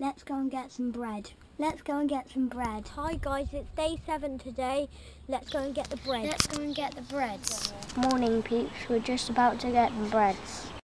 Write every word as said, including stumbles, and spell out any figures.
Let's go and get some bread. Let's go and get some bread. Hi guys, it's day seven today. Let's go and get the bread. Let's go and get the bread. Morning peeps, we're just about to get the breads.